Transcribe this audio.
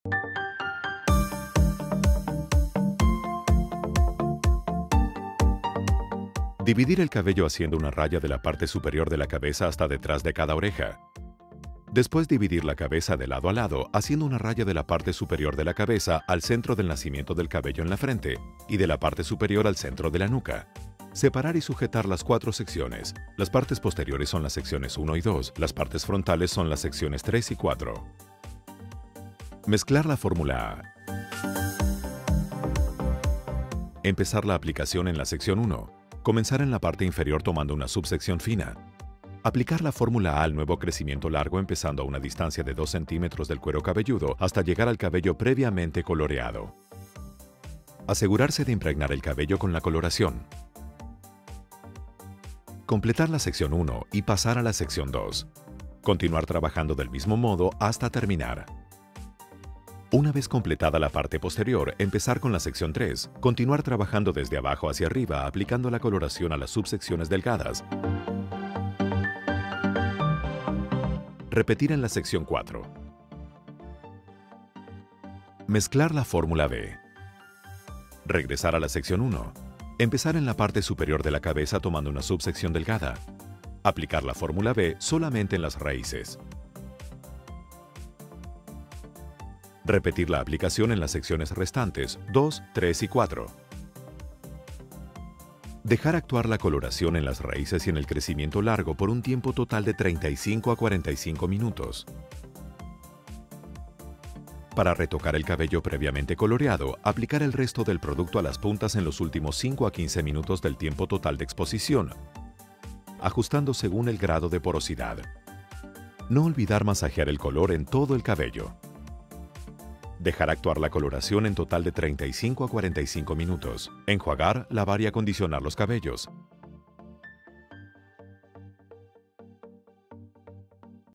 Dividir el cabello haciendo una raya de la parte superior de la cabeza hasta detrás de cada oreja. Después dividir la cabeza de lado a lado haciendo una raya de la parte superior de la cabeza al centro del nacimiento del cabello en la frente y de la parte superior al centro de la nuca. Separar y sujetar las 4 secciones. Las partes posteriores son las secciones 1 y 2, las partes frontales son las secciones 3 y 4. Mezclar la fórmula A. Empezar la aplicación en la sección 1. Comenzar en la parte inferior tomando una subsección fina. Aplicar la fórmula A al nuevo crecimiento largo empezando a una distancia de 2 centímetros del cuero cabelludo hasta llegar al cabello previamente coloreado. Asegurarse de impregnar el cabello con la coloración. Completar la sección 1 y pasar a la sección 2. Continuar trabajando del mismo modo hasta terminar. Una vez completada la parte posterior, empezar con la sección 3, continuar trabajando desde abajo hacia arriba aplicando la coloración a las subsecciones delgadas. Repetir en la sección 4. Mezclar la fórmula B. Regresar a la sección 1. Empezar en la parte superior de la cabeza tomando una subsección delgada. Aplicar la fórmula B solamente en las raíces. Repetir la aplicación en las secciones restantes 2, 3 y 4. Dejar actuar la coloración en las raíces y en el crecimiento largo por un tiempo total de 35 a 45 minutos. Para retocar el cabello previamente coloreado, aplicar el resto del producto a las puntas en los últimos 5 a 15 minutos del tiempo total de exposición, ajustando según el grado de porosidad. No olvidar masajear el color en todo el cabello. Dejar actuar la coloración en total de 35 a 45 minutos. Enjuagar, lavar y acondicionar los cabellos.